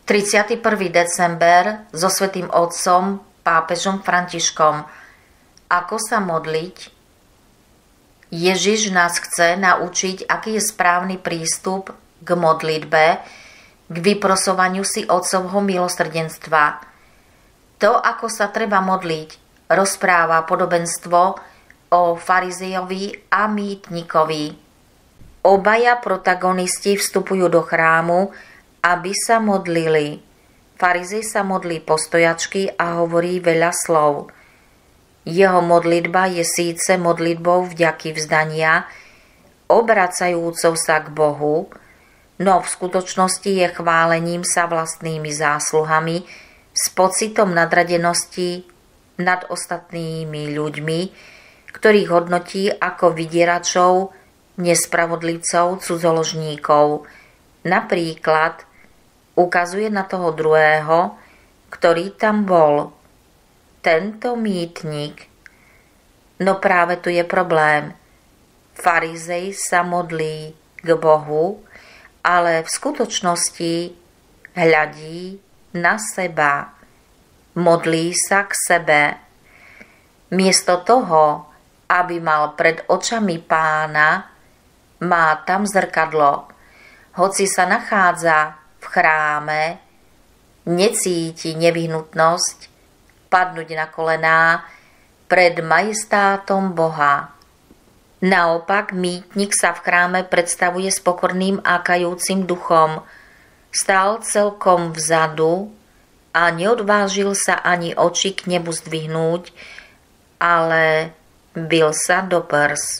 31. december so svätým otcom pápežom Františkom. Ako sa modliť? Ježiš nás chce naučiť, aký je správny prístup k modlitbe, k vyprosovaniu si otcovho milosrdenstva. To, ako sa treba modliť, rozpráva podobenstvo o farizejovi a mýtnikovi. Obaja protagonisti vstupujú do chrámu, aby sa modlili. Farizej sa modlí postojačky a hovorí veľa slov. Jeho modlitba je síce modlitbou vďaky vzdania, obracajúcou sa k Bohu, no v skutočnosti je chválením sa vlastnými zásluhami s pocitom nadradenosti nad ostatnými ľuďmi, ktorých hodnotí ako vydieračov, nespravodlivcov, cudzoložníkov. Napríklad ukazuje na toho druhého, ktorý tam bol. Tento mýtnik. No práve tu je problém. Farizej sa modlí k Bohu, ale v skutočnosti hľadí na seba. Modlí sa k sebe. Miesto toho, aby mal pred očami Pána, má tam zrkadlo. Hoci sa nachádza v chráme, necíti nevyhnutnosť padnúť na kolená pred majestátom Boha. Naopak, mýtnik sa v chráme predstavuje s pokorným a kajúcim duchom. Stál celkom vzadu a neodvážil sa ani oči k nebu zdvihnúť, ale bil sa do prs.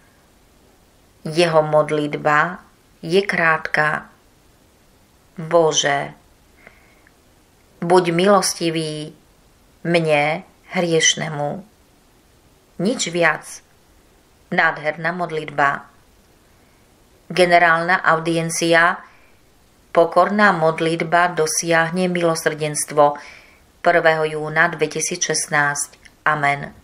Jeho modlitba je krátka. Bože, buď milostivý mne, hriešnemu. Nič viac. Nádherná modlitba. Generálna audiencia. Pokorná modlitba dosiahne milosrdenstvo 1. júna 2016. Amen.